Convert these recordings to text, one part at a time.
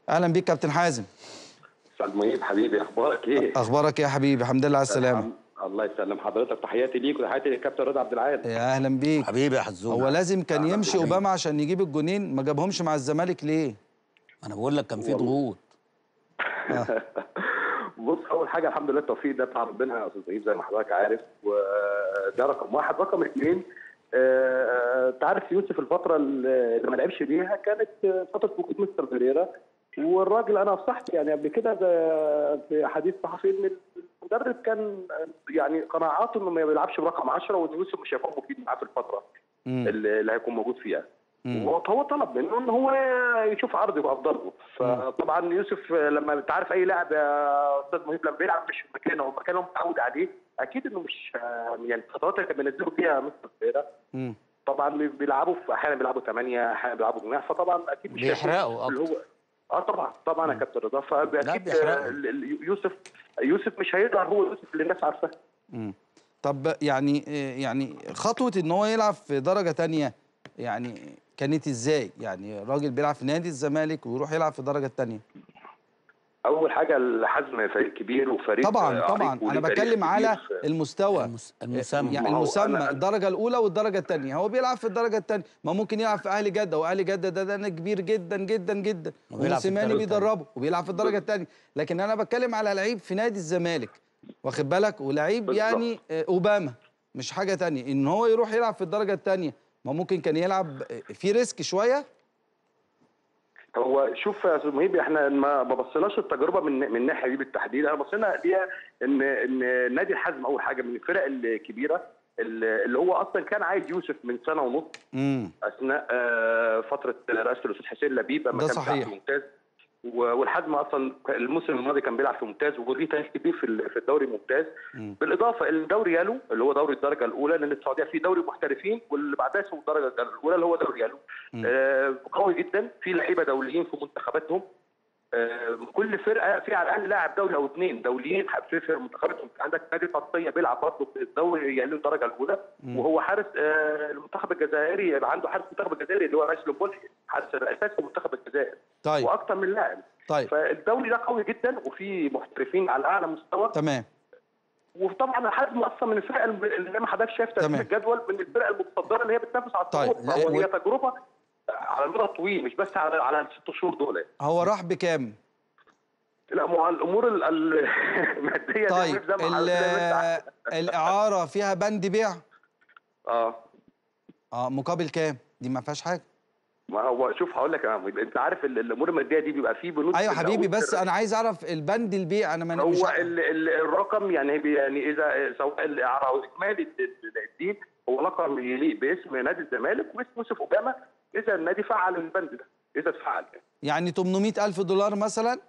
اهلا بيك كابتن حازم. استاذ مهيب حبيبي، اخبارك ايه؟ اخبارك ايه يا حبيبي؟ الحمد لله على السلامه. الله يسلم حضرتك، تحياتي ليك وتحياتي للكابتن رضا عبد العال. يا اهلا بيك حبيبي يا حزوم. هو لازم كان أهلا يمشي بيك. اوباما عشان يجيب الجونين، ما جابهمش مع الزمالك ليه؟ انا بقول لك كان في ضغوط. بص، اول حاجه الحمد لله التوفيق ده بتاع ربنا يا استاذ مهيب زي ما حضرتك عارف، وده رقم واحد. رقم اثنين، انت عارف يوسف الفتره اللي ما لعبش بيها كانت فتره وجود مستر فيريرا، والراجل انا صحت يعني قبل كده في حديث صحفي ان المدرب كان يعني قناعاته انه ما بيلعبش برقم 10 وان يوسف مش هيكون مفيد معاه في الفتره اللي هيكون موجود فيها. وهو طلب منه ان هو يشوف عرضه وافضله. فطبعا يوسف لما انت عارف اي لاعب يا استاذ مهيب لما بيلعب مش في مكانه ومكانه متعود عليه، اكيد انه مش يعني الفترات اللي كان بينزلوا فيها مستر فيريرا طبعا بيلعبوا احيانا بيلعبوا 8 احيانا بيلعبوا جناح، فطبعا اكيد مش بيحرقوا اللي هو طبعا يا كابتن رضا. فاكيد يوسف مش هيقدر هو يوسف اللي الناس عارفاه. طب يعني خطوه ان هو يلعب في درجه ثانيه يعني كانت ازاي؟ يعني راجل بيلعب في نادي الزمالك ويروح يلعب في الدرجه الثانيه. اول حاجه الحزم فريق كبير وفريق طبعا انا بتكلم على المستوى المسمى. يعني المسمى الدرجه الاولى والدرجه الثانيه. هو بيلعب في الدرجه الثانيه، ما ممكن يلعب في اهلي جده، واهلي جده ده كبير جدا جدا جدا وموسيماني بيدربه وبيلعب في الدرجه الثانيه. لكن انا بتكلم على لعيب في نادي الزمالك، واخد بالك، ولعيب يعني اوباما مش حاجه ثانيه، ان هو يروح يلعب في الدرجه الثانيه ما ممكن كان يلعب في ريسك شويه. هو شوف يا استاذ مهيب، احنا ما بصيناش التجربه من الناحيه دي بالتحديد، احنا بصينا ليها ان نادي الحزم اول حاجه من الفرق الكبيره اللي هو اصلا كان عايز يوسف من سنه ونص اثناء فتره رئاسه الاستاذ حسين لبيب لما كان بيلعب في ممتاز، والحزم اصلا الموسم الماضي كان بيلعب في ممتاز وليه تاريخ كبير في الدوري الممتاز. بالاضافه الدوري يالو اللي هو دوري الدرجه الاولى، لان السعوديه فيه دوري محترفين واللي بعدها اسمه الدرجه الاولى اللي هو دوري يالو. قوي جدا، في لعيبه دوليين في منتخباتهم. كل فرقه فيها على الاقل لاعب دولي او اثنين دوليين في منتخباتهم. عندك نادي قطيه بيلعب برضه في الدوري يالو الدرجه الاولى، وهو حارس المنتخب الجزائري، عنده حارس المنتخب الجزائري اللي هو رئيس لومبولسي، حارس الاساسي في منتخب الجزائر. طيب. واكثر من لاعب. طيب. فالدوري ده قوي جدا وفي محترفين على اعلى مستوى. تمام. وطبعا الحزم اصلا من الفرق اللي زي ما حضرتك شايف ترتيب الجدول من الفرق المتصدره اللي هي بتنافس على الصعود. طيب. وهي تجربه على المدى الطويل مش بس على الست شهور دول. هو راح بكام؟ لا، مع الامور الماديه. طيب الاعاره فيها بند بيع؟ مقابل كام؟ دي ما فيهاش حاجه. ما هو شوف هقول لك، انت عارف الامور الماديه دي بيبقى فيه بنود. ايوه حبيبي، بس انا عايز اعرف البند البيع. انا هو الرقم يعني اذا سواء الاعاره او اكمالي الدين هو رقم يليق باسم نادي الزمالك واسم يوسف اوباما اذا النادي فعل البند ده، اذا اتفعل يعني $800,000 مثلا.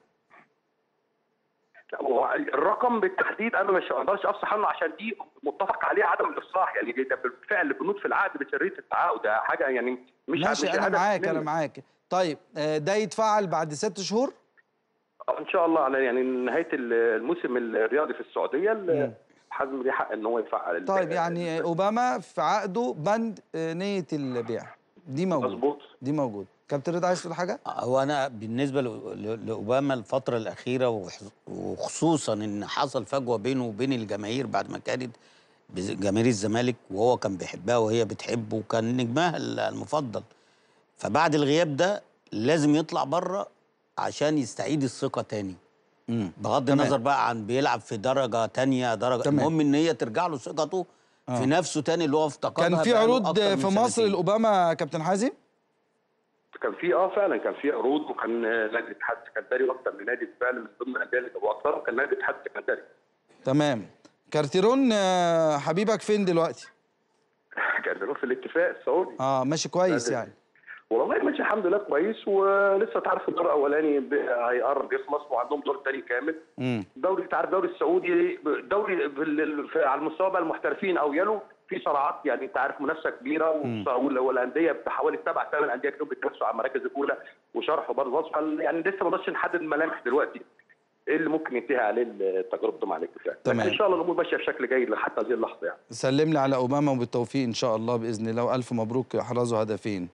هو الرقم بالتحديد انا مش هقدرش افصح عنه عشان دي متفق عليه عدم الافصاح، يعني ده بالفعل بنود في العقد بشريه التعاقد، ده حاجه يعني مش ماشي. انا معاك. طيب ده يتفعل بعد 6 شهور ان شاء الله، على يعني نهايه الموسم الرياضي في السعوديه الحزم ليه حق ان هو يفعل. طيب يعني اوباما في عقده بند نيه البيع دي موجود. مظبوط، دي موجود. كابتن رضا عايز تقول حاجه؟ هو انا بالنسبه لاوباما الفتره الاخيره وخصوصا ان حصل فجوه بينه وبين الجماهير بعد ما كانت جماهير الزمالك وهو كان بيحبها وهي بتحبه وكان نجمها المفضل، فبعد الغياب ده لازم يطلع بره عشان يستعيد الثقه تاني. بغض النظر بقى عن بيلعب في درجه تانيه المهم ان هي ترجع له ثقته في نفسه تاني اللي هو افتقدها. كان في عروض في مصر لاوباما كابتن حازم؟ كان في فعلا كان في عروض، وكان نادي الاتحاد السكندري اكتر من نادي بالفعل من ضمن الانديه اللي كانوا اكثرهم كان نادي الاتحاد السكندري. تمام. كارتيرون حبيبك فين دلوقتي؟ كارتيرون في الاتفاق السعودي. ماشي كويس يعني. والله ماشي الحمد لله كويس، ولسه تعرف الدور الاولاني هيقرب يخلص وعندهم دور ثاني كامل. الدوري انت عارف الدوري السعودي دوري على المستوى بقى المحترفين او يلو في صراعات، يعني انت عارف منافسه كبيره والانديه بحوالي 7 8 انديه كانوا بيتنافسوا على المراكز الاولى وشرحوا برضه يعني لسه ما نقدرش نحدد الملامح دلوقتي ايه اللي ممكن ينتهي عليه التجربه مع الاتفاق. تمام. ان شاء الله الامور ماشيه بشكل جيد حتى هذه اللحظه يعني. سلم لي على اوباما وبالتوفيق ان شاء الله باذن الله، والف مبروك احرزوا هدفين.